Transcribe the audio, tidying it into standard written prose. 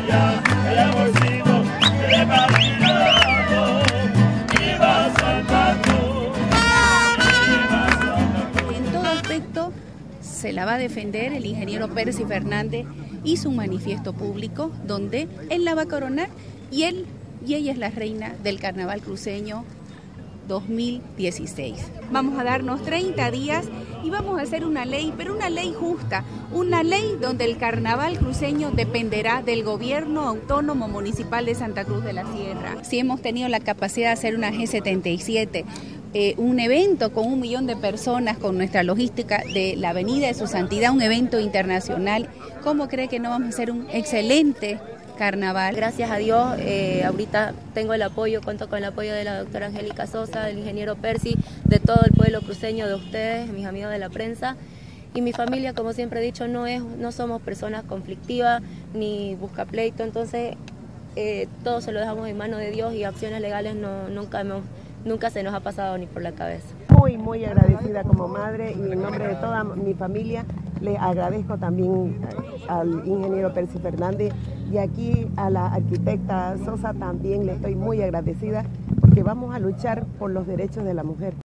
ya hayamos sido repatriados. ¡Viva Santa Cruz! ¡Viva Santa Cruz! En todo aspecto se la va a defender el ingeniero Percy Fernández. Hizo un manifiesto público donde él la va a coronar y ella es la reina del Carnaval Cruceño 2016. Vamos a darnos 30 días y vamos a hacer una ley, pero una ley justa, una ley donde el Carnaval Cruceño dependerá del gobierno autónomo municipal de Santa Cruz de la Sierra. Si hemos tenido la capacidad de hacer una G77, un evento con 1 millón de personas, con nuestra logística de la Avenida de Su Santidad, un evento internacional, ¿cómo cree que no vamos a hacer un excelente carnaval? Gracias a Dios, ahorita tengo el apoyo, cuento con el apoyo de la doctora Angélica Sosa, del ingeniero Percy, de todo el pueblo cruceño, de ustedes, mis amigos de la prensa. Y mi familia, como siempre he dicho, no somos personas conflictivas ni buscapleito, entonces todo se lo dejamos en manos de Dios y acciones legales nunca se nos ha pasado ni por la cabeza. Muy agradecida como madre y en nombre de toda mi familia le agradezco también al ingeniero Percy Fernández y aquí a la arquitecta Sosa también le estoy muy agradecida porque vamos a luchar por los derechos de la mujer.